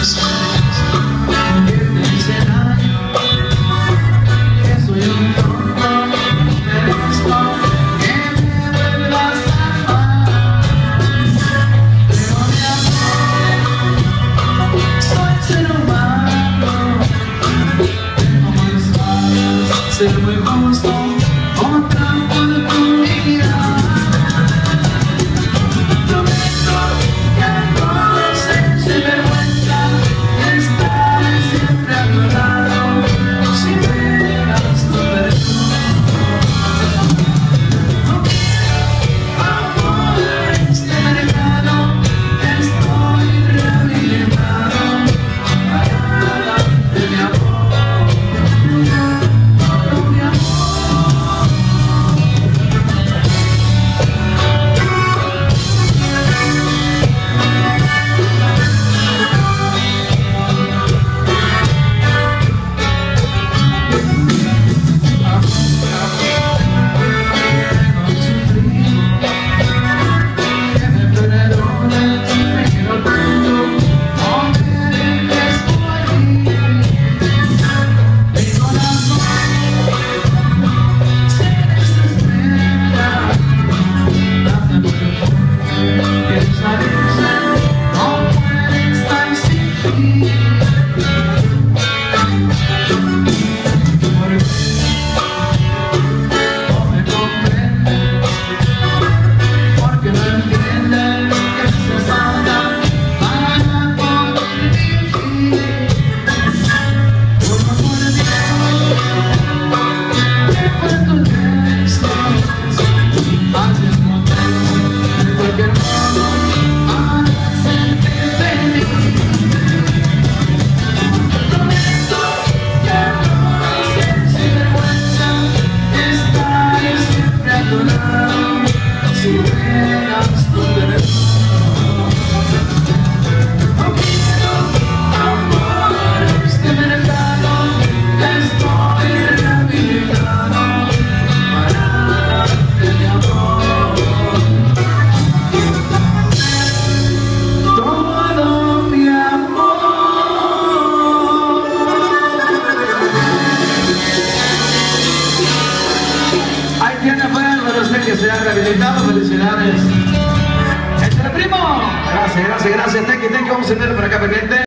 Ser muy justo, otra oportunidad. Prometo que no sé si vergüenza estar siempre a tu lado. Si me das tu perdón, no quiero amor en este mercado. Estoy rehabilitado para darte mi amor. Si me das tu perdón, no quiero amor en este mercado. Estoy rehabilitado para darte mi amor. Todo mi amor. Ahí tiene afuera para usted que se ha rehabilitado. Felicidades. ¡Échale, primo! Gracias, gracias, gracias. Thank you. Vamos a tener por acá pendiente.